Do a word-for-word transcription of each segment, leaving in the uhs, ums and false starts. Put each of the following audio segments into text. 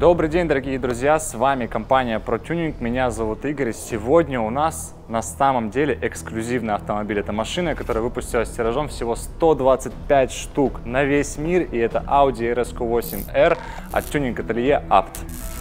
Добрый день, дорогие друзья, с вами компания ProTuning, меня зовут Игорь. Сегодня у нас на самом деле эксклюзивный автомобиль. Это машина, которая выпустилась тиражом всего сто двадцать пять штук на весь мир, и это Audi эр эс кью восемь эр от тюнинг-ателье Abt.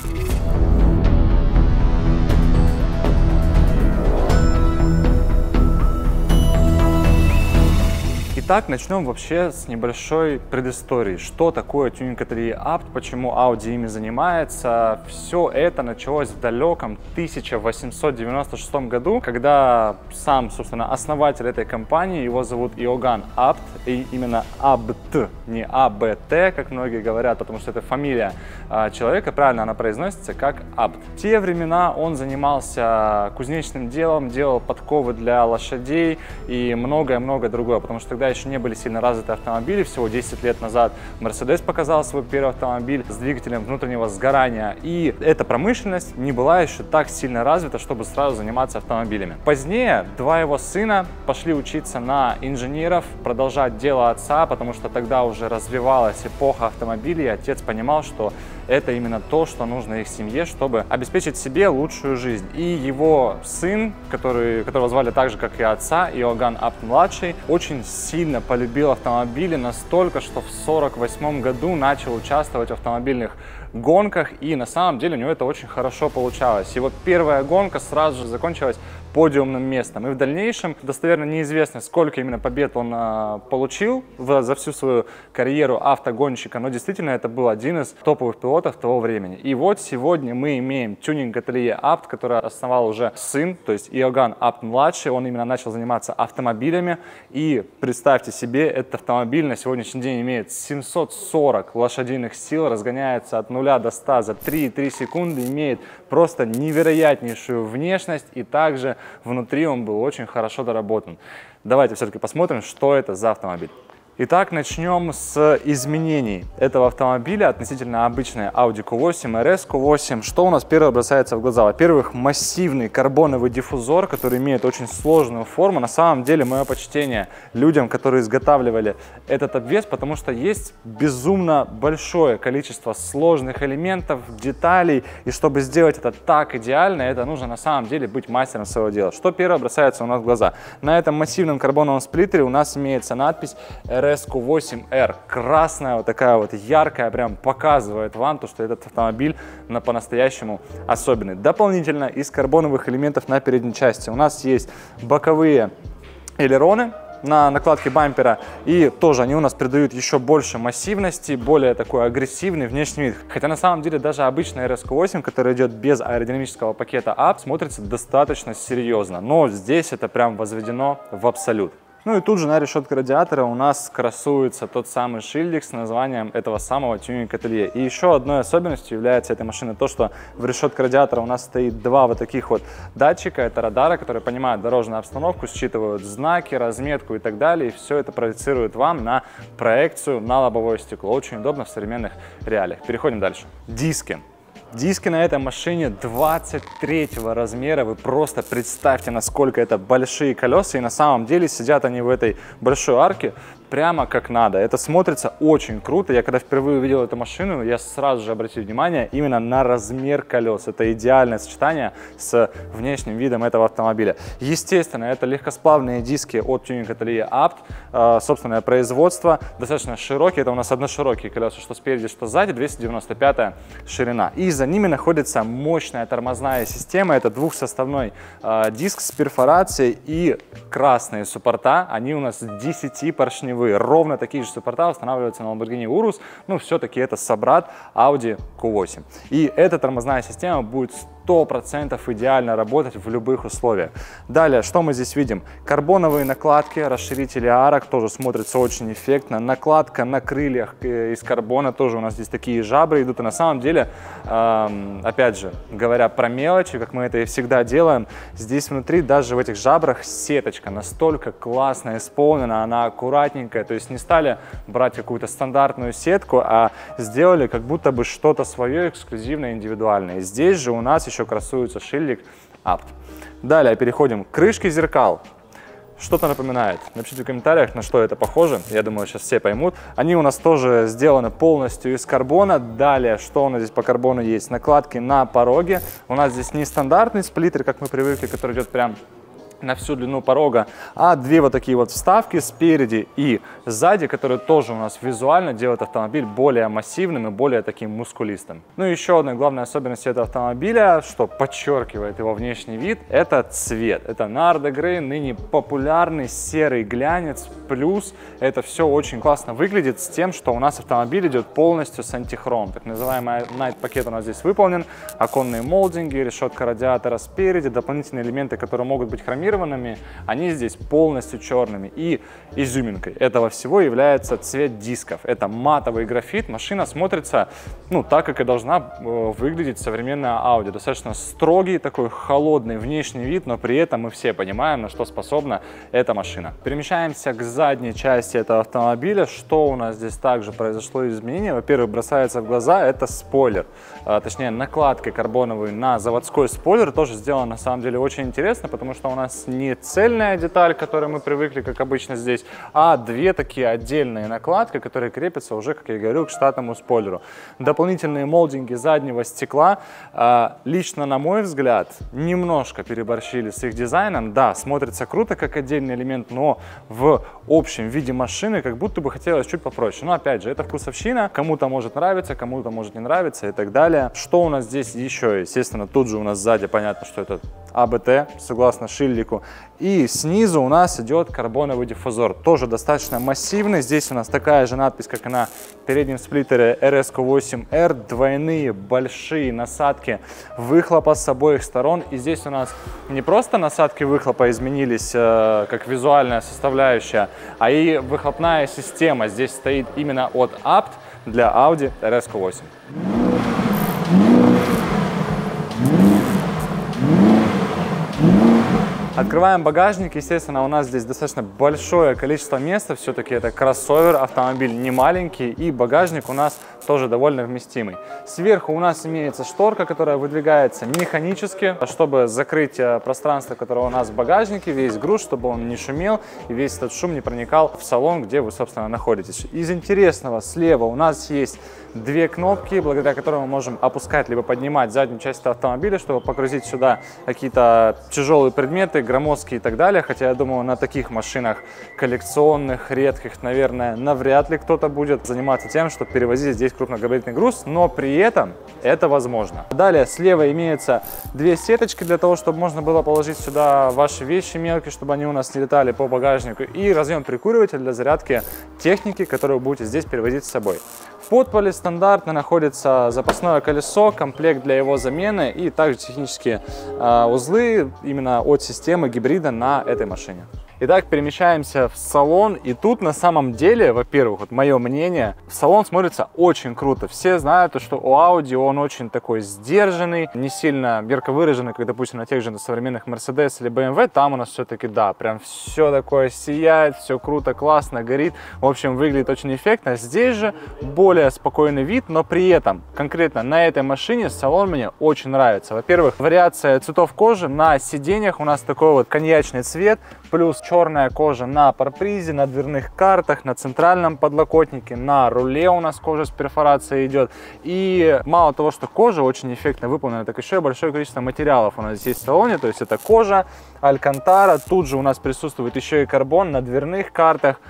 Итак, начнем вообще с небольшой предыстории. Что такое тюнинг-ателье Abt, почему Audi ими занимается. Все это началось в далеком тысяча восемьсот девяносто шестом году, когда сам, собственно, основатель этой компании, его зовут Иоганн Abt, и именно Abt, не А Б Т, как многие говорят, потому что это фамилия человека, правильно она произносится как Abt. В те времена он занимался кузнечным делом, делал подковы для лошадей и многое-многое другое, потому что тогда еще не были сильно развиты автомобили. Всего десять лет назад Mercedes показал свой первый автомобиль с двигателем внутреннего сгорания. И эта промышленность не была еще так сильно развита, чтобы сразу заниматься автомобилями. Позднее два его сына пошли учиться на инженеров, продолжать дело отца, потому что тогда уже развивалась эпоха автомобилей, и отец понимал, что это именно то, что нужно их семье, чтобы обеспечить себе лучшую жизнь. И его сын, который, которого звали так же, как и отца, Иоганн Abt-младший, очень сильно полюбил автомобили настолько, что в сорок восьмом году начал участвовать в автомобильных гонках, и на самом деле у него это очень хорошо получалось. Его первая гонка сразу же закончилась подиумным местом, и в дальнейшем достоверно неизвестно, сколько именно побед он а, получил в, за всю свою карьеру автогонщика, но действительно это был один из топовых пилотов того времени. И вот сегодня мы имеем тюнинг-ателье Abt, который основал уже сын, то есть Иоганн Abt-младший, он именно начал заниматься автомобилями, и представьте себе, этот автомобиль на сегодняшний день имеет семьсот сорок лошадиных сил, разгоняется от нуля до ста за три и три секунды, имеет просто невероятнейшую внешность, и также внутри он был очень хорошо доработан. Давайте все-таки посмотрим, что это за автомобиль. Итак, начнем с изменений этого автомобиля относительно обычной Audi кью восемь, эр эс кью восемь. Что у нас первое бросается в глаза? Во-первых, массивный карбоновый диффузор, который имеет очень сложную форму. На самом деле, мое почтение людям, которые изготавливали этот обвес, потому что есть безумно большое количество сложных элементов, деталей, и чтобы сделать это так идеально, это нужно на самом деле быть мастером своего дела. Что первое бросается у нас в глаза? На этом массивном карбоновом сплиттере у нас имеется надпись эр эс кью восемь эр. Красная, вот такая вот яркая, прям показывает вам то, что этот автомобиль на по-настоящему особенный. Дополнительно из карбоновых элементов на передней части у нас есть боковые элероны на накладке бампера, и тоже они у нас придают еще больше массивности, более такой агрессивный внешний вид. Хотя на самом деле даже обычный эр эс кью восемь, который идет без аэродинамического пакета Abt, смотрится достаточно серьезно, но здесь это прям возведено в абсолют. Ну и тут же на решетке радиатора у нас красуется тот самый шильдик с названием этого самого тюнинг-ателье. И еще одной особенностью является этой машины то, что в решетке радиатора у нас стоит два вот таких вот датчика. Это радары, которые понимают дорожную обстановку, считывают знаки, разметку и так далее. И все это проецирует вам на проекцию на лобовое стекло. Очень удобно в современных реалиях. Переходим дальше. Диски. Диски на этой машине двадцать третьего размера. Вы просто представьте, насколько это большие колеса. И на самом деле сидят они в этой большой арке прямо как надо. Это смотрится очень круто. Я когда впервые увидел эту машину, я сразу же обратил внимание именно на размер колес. Это идеальное сочетание с внешним видом этого автомобиля. Естественно, это легкосплавные диски от тюнинг-ателье Abt. Собственное производство. Достаточно широкие. Это у нас одноширокие колеса, что спереди, что сзади. двести девяносто пятая ширина. И за ними находится мощная тормозная система. Это двухсоставной диск с перфорацией и красные суппорта. Они у нас десятипоршневые. Ровно такие же суппорта устанавливаются на Lamborghini Urus, но все-таки это собрат Audi кью восемь. И эта тормозная система будет сто процентов идеально работать в любых условиях. Далее, что мы здесь видим? Карбоновые накладки, расширители арок, тоже смотрится очень эффектно. Накладка на крыльях из карбона, тоже у нас здесь такие жабры идут. И на самом деле, эм, опять же, говоря про мелочи, как мы это и всегда делаем, здесь внутри даже в этих жабрах сеточка настолько классно исполнена, она аккуратненькая, то есть не стали брать какую-то стандартную сетку, а сделали как будто бы что-то свое эксклюзивное, индивидуальное. Здесь же у нас еще красуется шильдик Abt. Далее переходим к крышке зеркал. что-то напоминает. Напишите в комментариях, на что это похоже. Я думаю, сейчас все поймут. Они у нас тоже сделаны полностью из карбона. Далее, что у нас здесь по карбону есть? Накладки на пороге. У нас здесь не стандартный сплиттер, как мы привыкли, который идет прям на всю длину порога, а две вот такие вот вставки спереди и сзади, которые тоже у нас визуально делают автомобиль более массивным и более таким мускулистым. Ну и еще одна главная особенность этого автомобиля, что подчеркивает его внешний вид, это цвет. Это Narda Grey, ныне популярный серый глянец, плюс это все очень классно выглядит с тем, что у нас автомобиль идет полностью с антихром. Так называемый Night пакет у нас здесь выполнен, оконные молдинги, решетка радиатора спереди, дополнительные элементы, которые могут быть хромированными, они здесь полностью черными. И изюминкой этого всего является цвет дисков. Это матовый графит. Машина смотрится, ну, так, как и должна э, выглядеть современная Audi. Достаточно строгий, такой холодный внешний вид, но при этом мы все понимаем, на что способна эта машина. Перемещаемся к задней части этого автомобиля. Что у нас здесь также произошло изменение? Во-первых, бросается в глаза, это спойлер. А, точнее, накладкой карбоновой на заводской спойлер тоже сделано на самом деле очень интересно, потому что у нас не цельная деталь, к которой мы привыкли, как обычно здесь, а две такие отдельные накладки, которые крепятся уже, как я говорил, к штатному спойлеру. Дополнительные молдинги заднего стекла, лично на мой взгляд, немножко переборщили с их дизайном. Да, смотрится круто как отдельный элемент, но в общем виде машины как будто бы хотелось чуть попроще. Но опять же, это вкусовщина, кому-то может нравиться, кому-то может не нравиться и так далее. Что у нас здесь еще? Естественно, тут же у нас сзади понятно, что это а бэ тэ, согласно шильдику. И снизу у нас идет карбоновый диффузор, тоже достаточно массивный. Здесь у нас такая же надпись, как и на переднем сплиттере эр эс ку восемь эр. Двойные большие насадки выхлопа с обоих сторон. И здесь у нас не просто насадки выхлопа изменились э, как визуальная составляющая, а и выхлопная система здесь стоит именно от апт для Audi эр эс ку восемь. Открываем багажник, естественно, у нас здесь достаточно большое количество места, все-таки это кроссовер, автомобиль не маленький, и багажник у нас тоже довольно вместимый. Сверху у нас имеется шторка, которая выдвигается механически, чтобы закрыть пространство, которое у нас в багажнике, весь груз, чтобы он не шумел и весь этот шум не проникал в салон, где вы, собственно, находитесь. Из интересного, слева у нас есть две кнопки, благодаря которым мы можем опускать либо поднимать заднюю часть автомобиля, чтобы погрузить сюда какие-то тяжелые предметы, громоздкие и так далее. Хотя я думаю, на таких машинах коллекционных, редких, наверное, навряд ли кто-то будет заниматься тем, чтобы перевозить здесь крупногабаритный груз, но при этом это возможно. Далее слева имеются две сеточки для того, чтобы можно было положить сюда ваши вещи мелкие, чтобы они у нас не летали по багажнику, и разъем прикуривателя для зарядки техники, которую вы будете здесь перевозить с собой. В подполе стандартно находится запасное колесо, комплект для его замены и также технические э, узлы именно от системы гибрида на этой машине. Итак, перемещаемся в салон, и тут на самом деле, во-первых, вот мое мнение, салон смотрится очень круто. Все знают, что у Audi он очень такой сдержанный, не сильно ярко выраженный, как, допустим, на тех же современных Mercedes или бэ эм вэ. Там у нас все-таки, да, прям все такое сияет, все круто, классно, горит. В общем, выглядит очень эффектно. Здесь же более спокойный вид, но при этом конкретно на этой машине салон мне очень нравится. Во-первых, вариация цветов кожи на сиденьях у нас такой вот коньячный цвет, плюс черная кожа на парбризе, на дверных картах, на центральном подлокотнике, на руле у нас кожа с перфорацией идет. И мало того, что кожа очень эффектно выполнена, так еще и большое количество материалов у нас здесь в салоне. То есть это кожа, алькантара, тут же у нас присутствует еще и карбон на дверных картах,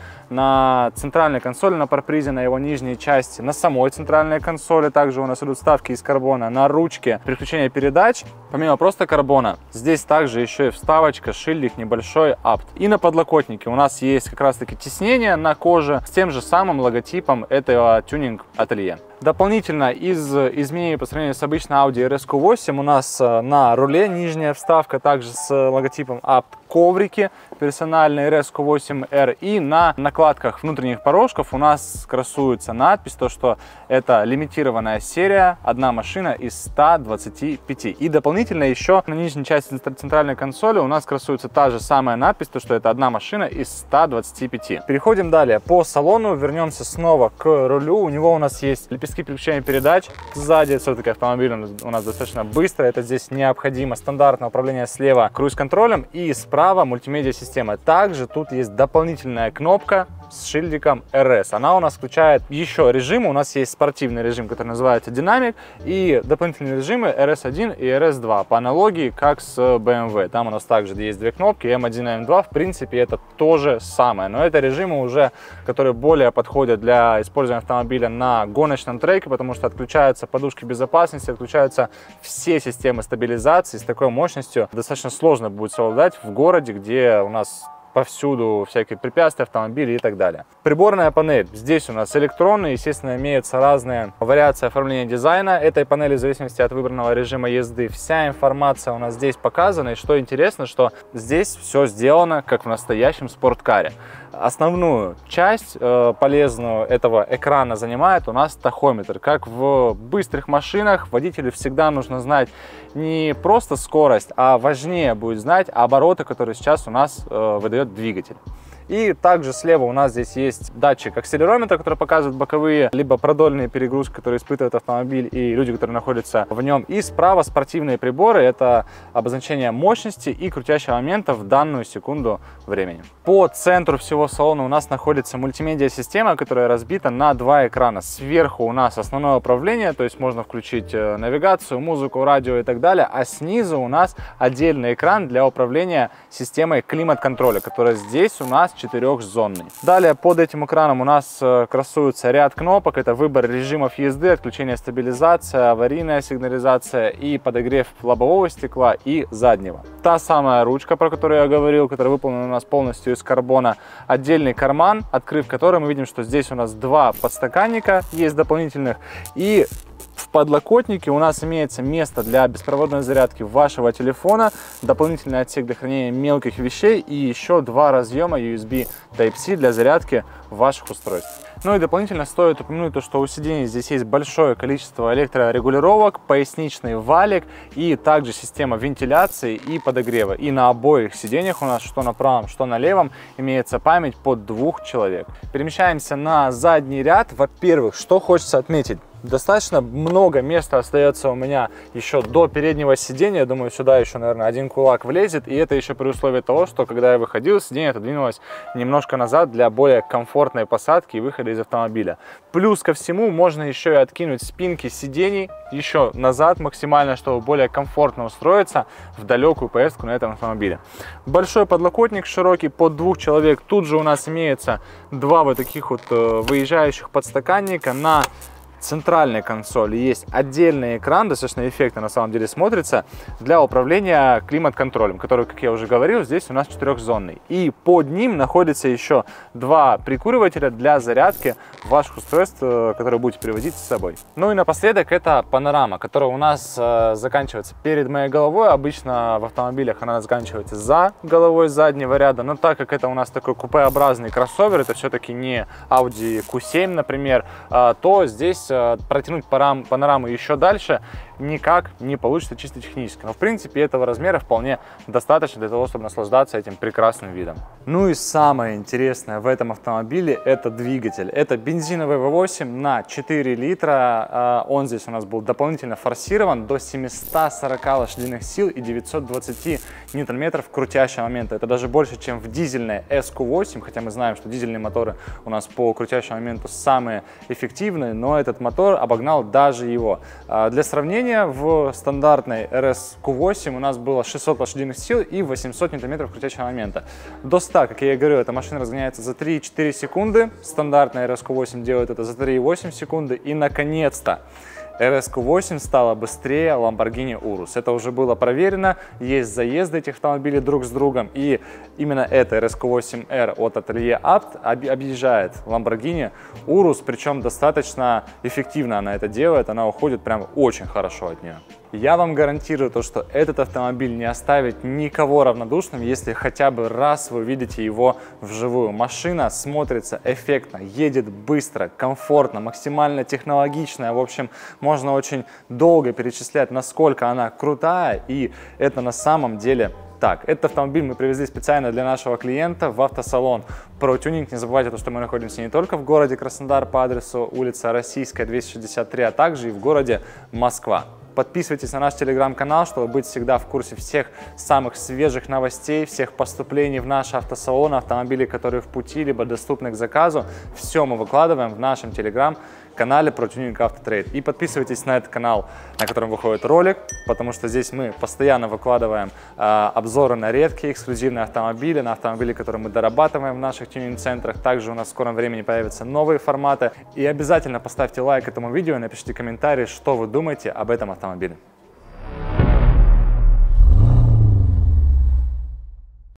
на центральной консоли, на парбризе, на его нижней части, на самой центральной консоли также у нас идут вставки из карбона, на ручке переключения передач, помимо просто карбона, здесь также еще и вставочка, шильдик небольшой апт. И на подлокотнике у нас есть как раз таки тиснение на коже с тем же самым логотипом этого тюнинг-ателье. Дополнительно из изменений по сравнению с обычной Audi эр эс ку восемь у нас на руле нижняя вставка, также с логотипом апт, коврики персональные эр эс ку восемь эр, и на накладках внутренних порожков у нас красуется надпись, то что это лимитированная серия, одна машина из ста двадцати пяти. И дополнительно еще на нижней части центральной консоли у нас красуется та же самая надпись, то что это одна машина из ста двадцати пяти. Переходим далее по салону, вернемся снова к рулю. У него у нас есть лепестки переключения передач. Сзади все-таки автомобиль у нас достаточно быстро, это здесь необходимо. Стандартное управление слева круиз-контролем, и справа справа мультимедиа-система. Также тут есть дополнительная кнопка с шильдиком эр эс. Она у нас включает еще режимы. У нас есть спортивный режим, который называется динамик, и дополнительные режимы эр эс один и эр эс два, по аналогии как с бэ эм вэ. Там у нас также есть две кнопки, эм один и эм два. В принципе, это то же самое, но это режимы уже, которые более подходят для использования автомобиля на гоночном треке, потому что отключаются подушки безопасности, отключаются все системы стабилизации. С такой мощностью достаточно сложно будет совладать в городе, где у нас повсюду всякие препятствия, автомобили и так далее. Приборная панель. Здесь у нас электронная, естественно, имеются разные вариации оформления дизайна этой панели в зависимости от выбранного режима езды. Вся информация у нас здесь показана. И что интересно, что здесь все сделано как в настоящем спорткаре. Основную часть э, полезную этого экрана занимает у нас тахометр. Как в быстрых машинах, водителю всегда нужно знать не просто скорость, а важнее будет знать обороты, которые сейчас у нас э, выдает двигатель. И также слева у нас здесь есть датчик акселерометра, который показывает боковые либо продольные перегрузки, которые испытывает автомобиль и люди, которые находятся в нем. И справа спортивные приборы, это обозначение мощности и крутящего момента в данную секунду времени. По центру всего салона у нас находится мультимедиа-система, которая разбита на два экрана. Сверху у нас основное управление, то есть можно включить навигацию, музыку, радио и так далее. А снизу у нас отдельный экран для управления системой климат-контроля, которая здесь у нас четырехзонный. Далее под этим экраном у нас красуется ряд кнопок. Это выбор режимов езды, отключение стабилизации, аварийная сигнализация и подогрев лобового стекла и заднего. Та самая ручка, про которую я говорил, которая выполнена у нас полностью из карбона. Отдельный карман, открыв который, мы видим, что здесь у нас два подстаканника есть дополнительных. И в подлокотнике у нас имеется место для беспроводной зарядки вашего телефона, дополнительный отсек для хранения мелких вещей и еще два разъема ю эс би тайп си для зарядки ваших устройств. Ну и дополнительно стоит упомянуть то, что у сидений здесь есть большое количество электрорегулировок, поясничный валик и также система вентиляции и подогрева. И на обоих сиденьях у нас, что на правом, что на левом, имеется память под двух человек. Перемещаемся на задний ряд. Во-первых, что хочется отметить. Достаточно много места остается у меня еще до переднего сидения. Думаю, сюда еще, наверное, один кулак влезет. И это еще при условии того, что когда я выходил, сиденье отодвинулось немножко назад для более комфортной посадки и выхода из автомобиля. Плюс ко всему можно еще и откинуть спинки сидений еще назад максимально, чтобы более комфортно устроиться в далекую поездку на этом автомобиле. Большой подлокотник широкий под двух человек. Тут же у нас имеется два вот таких вот выезжающих подстаканника. На центральной консоли есть отдельный экран, достаточно эффектно на самом деле смотрится, для управления климат-контролем, который, как я уже говорил, здесь у нас четырехзонный. И под ним находится еще два прикуривателя для зарядки ваших устройств, которые будете привозить с собой. Ну и напоследок это панорама, которая у нас э, заканчивается перед моей головой. Обычно в автомобилях она заканчивается за головой заднего ряда, но так как это у нас такой купеобразный кроссовер, это все-таки не Audi кью семь, например, э, то здесь протянуть панораму еще дальше никак не получится чисто технически. Но в принципе этого размера вполне достаточно для того, чтобы наслаждаться этим прекрасным видом. Ну и самое интересное в этом автомобиле — это двигатель. Это бензиновый вэ восемь на четыре литра. Он здесь у нас был дополнительно форсирован до семисот сорока лошадиных сил и девятисот двадцати ньютон-метров крутящего момента. Это даже больше, чем в дизельной эс кью восемь, хотя мы знаем, что дизельные моторы у нас по крутящему моменту самые эффективные, но этот мотор обогнал даже его. Для сравнения, в стандартной эр эс кью восемь у нас было шестьсот лошадиных сил и восемьсот ньютон-метров крутящего момента. До ста, как я и говорю, эта машина разгоняется за три и четыре секунды. Стандартная эр эс кью восемь делает это за три и восемь секунды. И, наконец-то, эр эс кью восемь стала быстрее Lamborghini Urus. Это уже было проверено, есть заезды этих автомобилей друг с другом, и именно эта эр эс кью восемь эр от ателье Abt объезжает Lamborghini Urus, причем достаточно эффективно она это делает, она уходит прям очень хорошо от нее. Я вам гарантирую то, что этот автомобиль не оставит никого равнодушным, если хотя бы раз вы увидите его вживую. Машина смотрится эффектно, едет быстро, комфортно, максимально технологичная. В общем, можно очень долго перечислять, насколько она крутая, и это на самом деле так. Этот автомобиль мы привезли специально для нашего клиента в автосалон ProTuning. Не забывайте, что мы находимся не только в городе Краснодар по адресу улица Российская, двести шестьдесят три, а также и в городе Москва. Подписывайтесь на наш телеграм-канал, чтобы быть всегда в курсе всех самых свежих новостей, всех поступлений в наш автосалон, автомобилей, которые в пути, либо доступны к заказу. Все мы выкладываем в нашем телеграм-канале про тюнинг Автотрейд. И подписывайтесь на этот канал, на котором выходит ролик, потому что здесь мы постоянно выкладываем э, обзоры на редкие эксклюзивные автомобили, на автомобили, которые мы дорабатываем в наших тюнинг-центрах. Также у нас в скором времени появятся новые форматы. И обязательно поставьте лайк этому видео и напишите комментарий, что вы думаете об этом автомобиле.